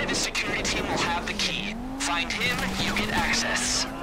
Titus security team will have the key. Find him, you get access.